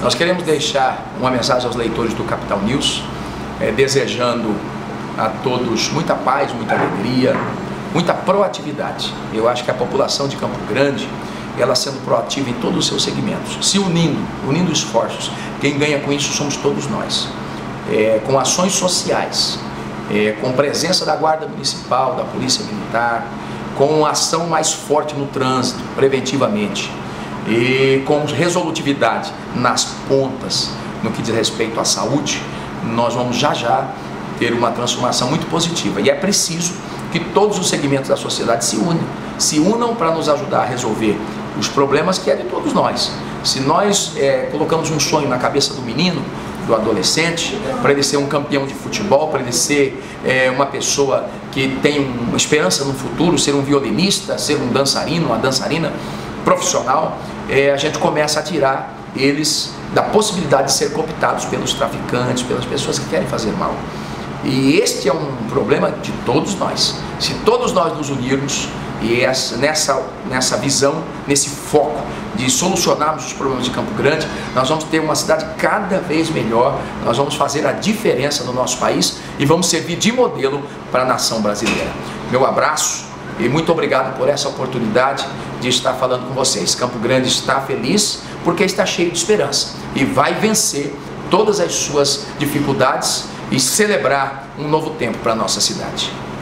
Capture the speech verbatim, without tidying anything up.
Nós queremos deixar uma mensagem aos leitores do Capital News, é, desejando a todos muita paz, muita alegria, muita proatividade. Eu acho que a população de Campo Grande, ela sendo proativa em todos os seus segmentos, se unindo, unindo esforços, quem ganha com isso somos todos nós, é, com ações sociais, é, com presença da Guarda Municipal, da Polícia Militar, com ação mais forte no trânsito, preventivamente, e com resolutividade nas pontas, no que diz respeito à saúde, nós vamos já já ter uma transformação muito positiva. E é preciso que todos os segmentos da sociedade se unam, se unam para nos ajudar a resolver os problemas que é de todos nós. Se nós é, colocamos um sonho na cabeça do menino, do adolescente, para ele ser um campeão de futebol, para ele ser é, uma pessoa que tem uma esperança no futuro, ser um violinista, ser um dançarino, uma dançarina profissional, é, a gente começa a tirar eles da possibilidade de ser cooptados pelos traficantes, pelas pessoas que querem fazer mal. E este é um problema de todos nós. Se todos nós nos unirmos e essa, nessa, nessa visão, nesse foco de solucionarmos os problemas de Campo Grande, nós vamos ter uma cidade cada vez melhor, nós vamos fazer a diferença no nosso país e vamos servir de modelo para a nação brasileira. Meu abraço e muito obrigado por essa oportunidade de estar falando com vocês. Campo Grande está feliz porque está cheio de esperança e vai vencer todas as suas dificuldades e celebrar um novo tempo para a nossa cidade.